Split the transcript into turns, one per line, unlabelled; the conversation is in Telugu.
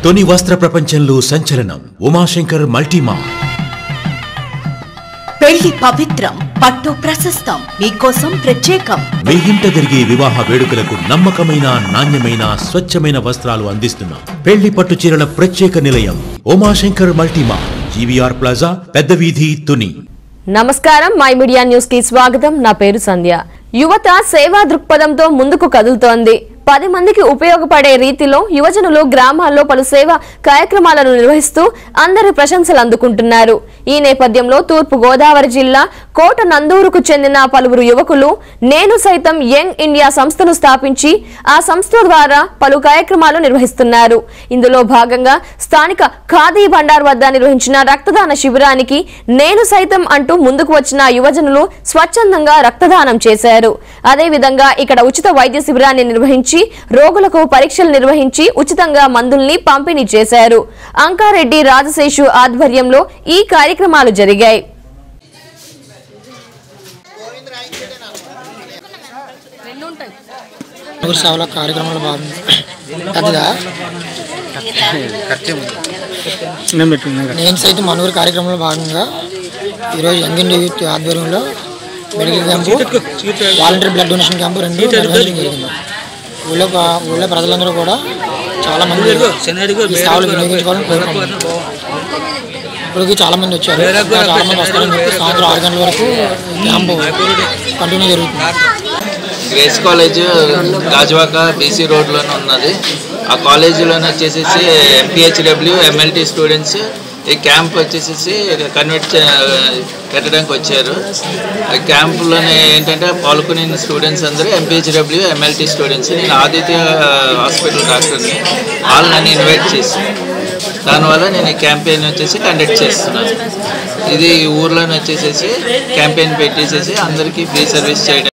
తొని వస్త్ర ప్రపంచంలో సంచలనం ఉమాశంకర్ మల్టీమార్ట్.
పెళ్లి పవిత్రం, పట్టు ప్రశస్తం, మీకోసం ప్రత్యేకం.
మీ ఇంట జరిగే వివాహ వేడుకలకు నమ్మకమైన, నాణ్యమైన, స్వచ్ఛమైన వస్త్రాలు అందిస్తున్నాం. పెళ్లి పట్టు చీరల ప్రత్యేక నిలయం ఉమాశంకర్ మల్టీమార్ట్, జీవీఆర్ ప్లాజా, పెద్ద వీధి, తుని.
నమస్కారం, మై మీడియా న్యూస్ కి స్వాగతం. నా పేరు సంధ్య. యువత సేవా దృక్పథంతో ముందుకు కదులుతోంది. 10 మందికి ఉపయోగపడే రీతిలో యువజనులు గ్రామాల్లో పలు సేవా కార్యక్రమాలను నిర్వహిస్తూ అందరి ప్రశంసలు అందుకుంటున్నారు. ఈ నేపథ్యంలో తూర్పు గోదావరి జిల్లా కోట నందూరుకు చెందిన పలువురు యువకులు నేను సైతం యంగ్ ఇండియా సంస్థను స్థాపించి ఆ సంస్థ ద్వారా పలు కార్యక్రమాలు నిర్వహిస్తున్నారు. ఇందులో భాగంగా స్థానిక ఖాదీ బండార్ వద్ద నిర్వహించిన రక్తదాన శిబిరానికి నేను సైతం అంటూ ముందుకు వచ్చిన యువజనులు స్వచ్ఛందంగా రక్తదానం చేశారు. అదేవిధంగా ఇక్కడ ఉచిత వైద్య శిబిరాన్ని నిర్వహించి రోగులకు పరీక్షలు నిర్వహించి ఉచితంగా మందుల్ని పంపిణీ చేశారు. అంకారెడ్డి రాజశేషు ఆధ్వర్యంలో ఈ కార్యక్రమాలు జరిగాయి.
నేను సైతం మనూరు కార్యక్రమంలో భాగంగా ఈరోజు యంగ్ ఇండియా యూత్ ఆధ్వర్యంలో medical camp, volunteer blood donation camp 2 నిర్వహించడం జరిగింది. ఊళ్ళో ప్రజలందరూ కూడా చాలా మంది ఈ సేవలు వినియోగించుకోవాలని కోరుకుంటున్నారు. ఇప్పటికి చాలా మంది వచ్చారు, చాలా మంది వస్తారని చెప్పి సాయంత్రం 6 గంటల వరకు క్యాంపు కంటిన్యూ జరుగుతుంది.
గ్రేస్ కాలేజ్ గాజువాక బీసీ రోడ్లోనే ఉన్నది. ఆ కాలేజీలోనే వచ్చేసి ఎంపీహెచ్డబ్ల్యూ ఎంఎల్టీ స్టూడెంట్స్ ఈ క్యాంప్ వచ్చేసి కన్వర్ట్ పెట్టడానికి వచ్చారు. ఆ క్యాంపులోనే ఏంటంటే పాల్గొనే స్టూడెంట్స్ అందరూ ఎంపీహెచ్డబ్ల్యూ ఎంఎల్టీ స్టూడెంట్స్. నేను ఆదిత్య హాస్పిటల్ డాక్టర్ని, వాళ్ళు నన్ను ఇన్వైట్ చేసి దానివల్ల నేను ఈ క్యాంపెయిన్ వచ్చేసి కండక్ట్ చేస్తున్నాను. ఇది ఊర్లోనే వచ్చేసేసి క్యాంపెయిన్ పెట్టేసేసి అందరికీ ఫ్రీ సర్వీస్ చేయడం.